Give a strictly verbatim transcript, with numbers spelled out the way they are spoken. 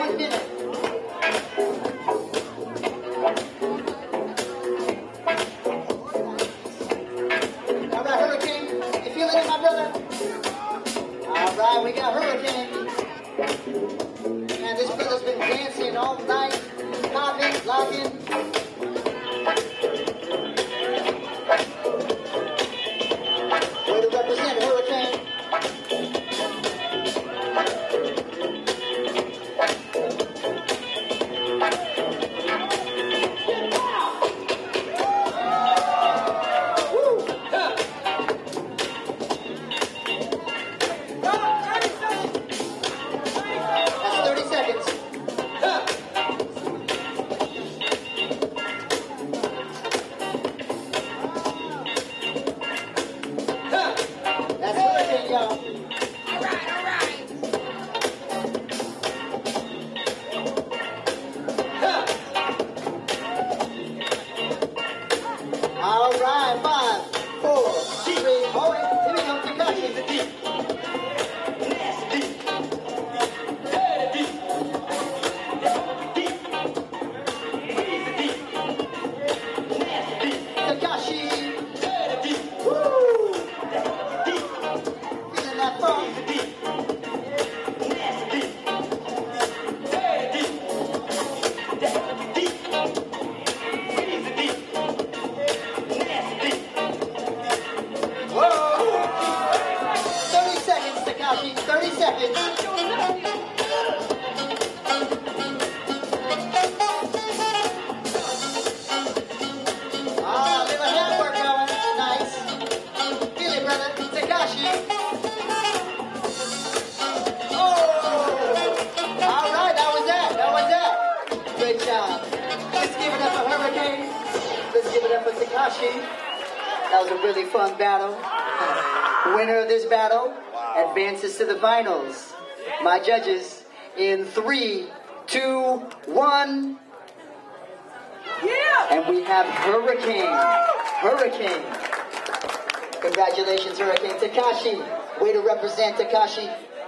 one minute. All right, Hurricane, you feeling it, my brother? All right, we got Hurricane. Man, this brother's been dancing all night, popping, locking. Way to represent Hurricane. All right, five, four, three, hold it. Here we go, Tekashi. Tekashi. Woo! Feeling that funk. thirty seconds. Ah, little handwork going. Nice. Feel it, brother. Tekashi. Oh! All right, that was that. That was that. Great job. Let's give it up for Hurricane. Let's give it up for Tekashi. That was a really fun battle. Winner of this battle advances to the finals. My judges, in three, two, one. Yeah! And we have Hurricane. Hurricane. Congratulations, Hurricane. Tekashi, way to represent, Tekashi.